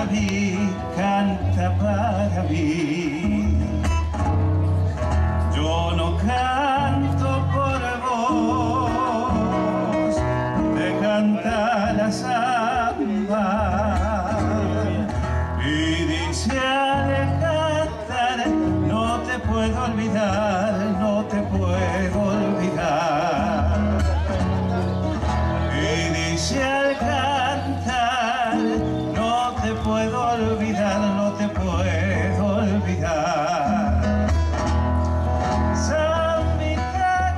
canta para mí. Yo no canto por vos, te canta la samba. Y dice al cantar, no te puedo olvidar, no te puedo olvidar. Y dice al cantar, no te puedo olvidar, no te puedo olvidar. Zambita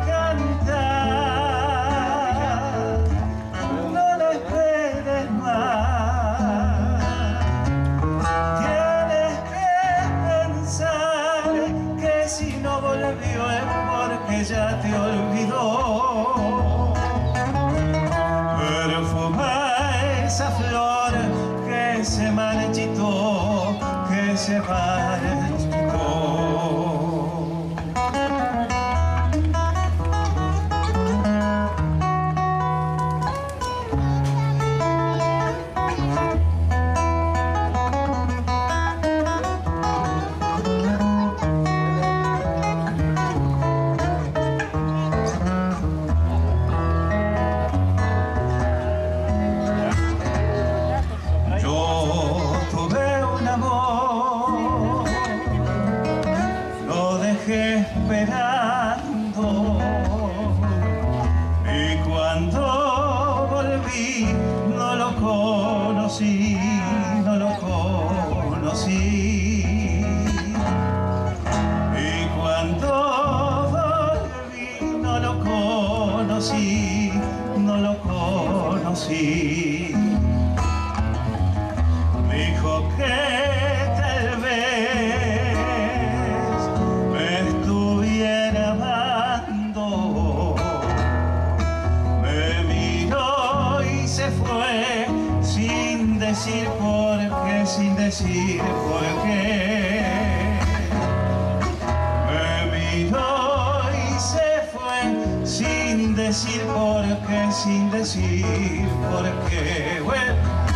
canta, no la esperes más. Tienes que pensar que si no volvió es porque ya te olvidó. Perfuma esa flor que se marchitó, que se marchitó. Esperando, y cuando volví no lo conocí, no lo conocí. Y cuando volví no lo conocí, no lo conocí. Dijo que tal vez me estuviera amando, me miró y se fue sin decir por qué, sin decir por qué. Me miró y se fue sin decir por qué, sin decir por qué. Bueno.